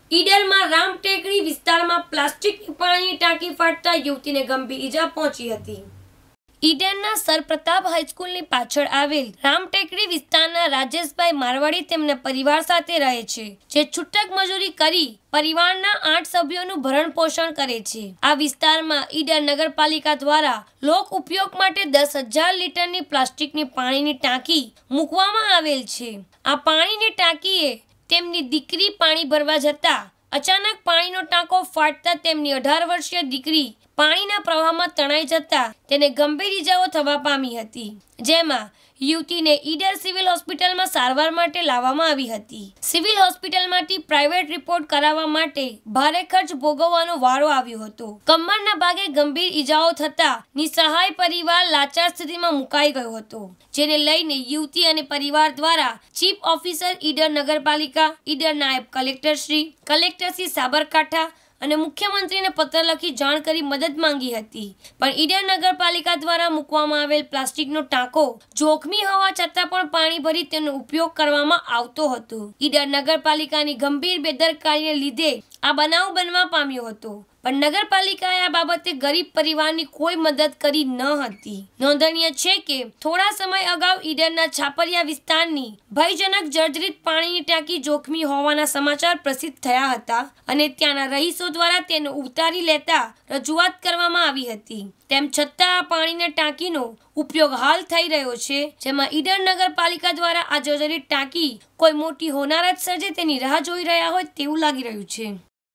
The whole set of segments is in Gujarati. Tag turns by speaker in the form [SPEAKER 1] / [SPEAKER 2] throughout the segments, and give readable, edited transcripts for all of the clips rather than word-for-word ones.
[SPEAKER 1] ઈડરમાં રામટેકડી વિસ્તારમાં પ્લાસ્ટિકની પાણીની ટાંકી ફાટતા યુવતીને ગંભીર ઈજા પહોંચી હતી। ઈડરના સરપ્રતાપ હાઈસ્કૂલની પાછળ આવેલ રામટેકડી વિસ્તારના રાજેશભાઈ મારવાડી તેમના પરિવાર સાથે રહે છે, જે છૂટક મજૂરી કરી પરિવારના 8 સભ્યોનું ભરણ પોષણ કરે છે। આ વિસ્તારમાં ઈડર નગરપાલિકા દ્વારા લોક ઉપયોગ માટે 10,000 લીટરની પ્લાસ્ટિકની પાણીની ટાંકી મૂકવામાં આવેલ છે। આ પાણીની ટાંકીએ તેમની દીકરી પાણી ભરવા જતા અચાનક પાણીનો ટાંકો ફાટતા તેમની 18 વર્ષીય દીકરી પાણીના પ્રવાહમાં તણાઈ જતા તેને ગંભીર ઈજાઓ થવા પામી હતી, જેમાં યુવતીને ઈડર સિવિલ હોસ્પિટલમાં સારવાર માટે લાવવામાં આવી હતી। સિવિલ હોસ્પિટલમાંથી પ્રાઇવેટ રિપોર્ટ કરાવવા માટે ભારે ખર્ચ ભોગવવાનો વારો આવ્યો હતો। કમરના ભાગે ગંભીર ઈજાઓ થતા નિસહાય પરિવાર લાચાર સ્થિતિમાં મુકાઈ ગયો હતો, જેને લઈને યુવતી અને પરિવાર દ્વારા ચીફ ઓફિસર ઈડર નગરપાલિકા, ઈડર નાયબ કલેક્ટર શ્રી સાબરકાંઠા અને મુખ્યમંત્રીને પત્ર લખી જાણ કરી મદદ માંગી હતી, પણ ઈડર નગરપાલિકા દ્વારા મૂકવામાં આવેલ પ્લાસ્ટિકનો ટાંકો જોખમી હોવા છતાં પણ પાણી ભરી તેનો ઉપયોગ કરવામાં આવતો હતો। ઈડર નગરપાલિકાની ગંભીર બેદરકારીને લીધે આ બનાવ બનવા પામ્યો હતો, પણ નગરપાલિકાએ આ બાબતે ગરીબ પરિવારની કોઈ મદદ કરી ન હતી। નોંધનીય છે કે થોડા સમય અગાઉ ઈડરના છાપરિયા વિસ્તારની ભયજનક જર્જરિત પાણીની ટાંકી જોખમી હોવાના સમાચાર પ્રસિદ્ધ થયા હતા અને ત્યાંના રહીશો દ્વારા તેને ઉતારી લેતા રજૂઆત કરવામાં આવી હતી। તેમ છતાં આ પાણીની ટાંકીનો ઉપયોગ હાલ થઈ રહ્યો છે, જેમાં ઈડર નગરપાલિકા દ્વારા આ જર્જરિત ટાંકી કોઈ મોટી હોનારત સર્જે તેની રાહ જોઈ રહ્યા હોય તેવું લાગી રહ્યું છે।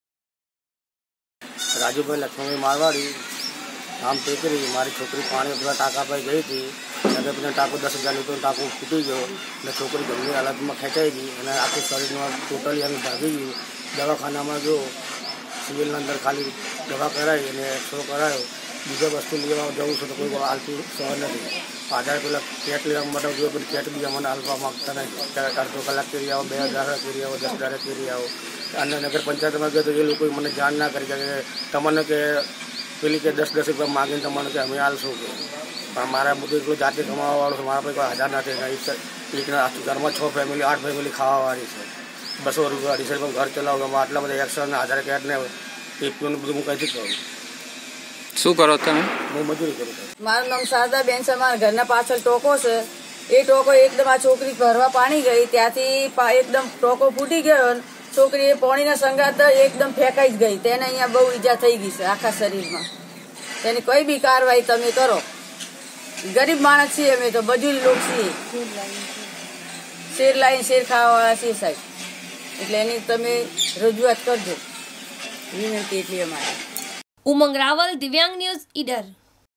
[SPEAKER 2] राजूभाई लक्ष्मण मारवाड़ी रामटेकड़ी मारी छोकरी पानी अपना टाँका पर गई थी, अपने टाँको 10,000 लीटर टाँको फूटी गयो ने छोकरी गंभीर हालत में खेचाई गई અને આખું શરીરમાં ટોટલી અમે ભાગી ગયું। દવાખાનામાં જો સિવિલના અંદર ખાલી દવા કરાવી અને એક્સરો કરાયો, બીજા વસ્તુ લેવા જવું છે તો કોઈ હાલતું સહન નથી। આધાર પેલા કેટ લેવા માટે જો પણ કેટ બી અમને હાલવા માગતા નથી। અડધો કલાક કરી આવો, 2,000 કરી આવો, 10,000 કરી આવો। અને નગર પંચાયતમાં ગયો તો એ લોકોએ મને જાણ ના કરી કે તમને કે પેલી કે 10-10 રૂપિયા માગીને તમને કે અમે હાલશું કે, પણ મારા બધું એટલું જાતે કમાવાવાળું છે, મારા પાસે કોઈ 1,000 નથી। ઘરમાં 6 ફેમિલી 8 ફેમિલી ખાવાવાળી છે, 200 રૂપિયા 250 રૂપિયા ઘર ચલાવવા આટલા બધા એક્સ્ટ્રા ને આધાર કાર્ડને પેપરનું બધું હું કંઈથી કરું।
[SPEAKER 3] શું કરો તમે?
[SPEAKER 2] હું મજૂરી કરું છું।
[SPEAKER 4] મારું નામ શારદાબેન છે, મારા ઘરના પાછળ ટોકો છે, એ ટોકો એકદમ આ છોકરી ભરવા પાણી ગઈ ત્યાંથી એકદમ ટોકો ફૂટી ગયો, છોકરી એ પાણીના સંગાત એકદમ ફેંકાઈ જ ગઈ, તેને અહીંયા બહુ ઈજા થઈ ગઈ છે આખા શરીરમાં। તેની કોઈ બી કાર્યવાહી તમે કરો, ગરીબ માણસ છીએ અમે તો, મજૂરી લોક છીએ, શેર લાવીને શેર ખાવાવાળા છીએ સાહેબ, એટલે એની તમે રજૂઆત કરજો, વિનંતી એટલી અમારી।
[SPEAKER 1] ઉમંગ રાવલ, દિવ્યાંગ ન્યૂઝ, ઈડર।